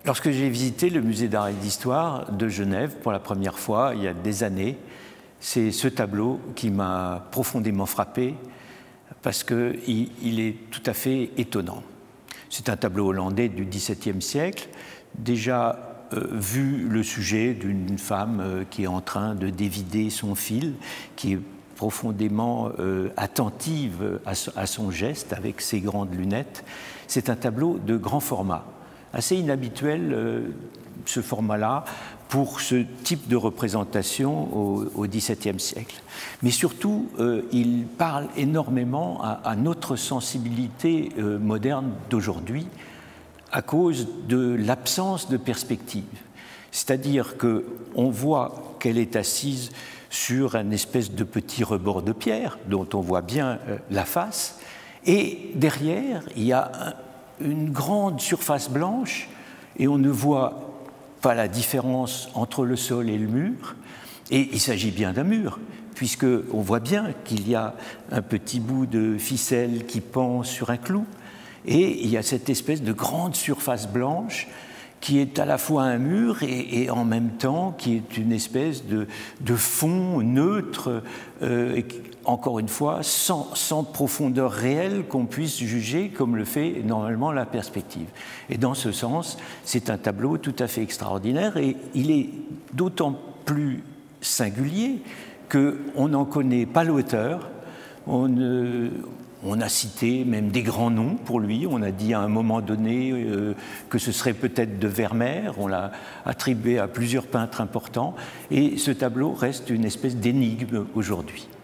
Lorsque j'ai visité le musée d'art et d'histoire de Genève pour la première fois, il y a des années, c'est ce tableau qui m'a profondément frappé parce qu'il est tout à fait étonnant. C'est un tableau hollandais du XVIIe siècle, déjà vu le sujet d'une femme qui est en train de dévider son fil, qui est profondément attentive à son geste avec ses grandes lunettes. C'est un tableau de grand format, assez inhabituel ce format-là pour ce type de représentation au XVIIe siècle. Mais surtout, il parle énormément à notre sensibilité moderne d'aujourd'hui à cause de l'absence de perspective. C'est-à-dire qu'on voit qu'elle est assise sur un espèce de petit rebord de pierre dont on voit bien la face, et derrière, il y a une grande surface blanche et on ne voit pas la différence entre le sol et le mur, et il s'agit bien d'un mur, puisqu'on voit bien qu'il y a un petit bout de ficelle qui pend sur un clou, et il y a cette espèce de grande surface blanche qui est à la fois un mur et en même temps qui est une espèce de fond neutre, encore une fois, sans profondeur réelle qu'on puisse juger comme le fait normalement la perspective. Et dans ce sens, c'est un tableau tout à fait extraordinaire et il est d'autant plus singulier qu'on n'en connaît pas l'auteur. On a cité même des grands noms pour lui. On a dit à un moment donné que ce serait peut-être de Vermeer. On l'a attribué à plusieurs peintres importants. Et ce tableau reste une espèce d'énigme aujourd'hui.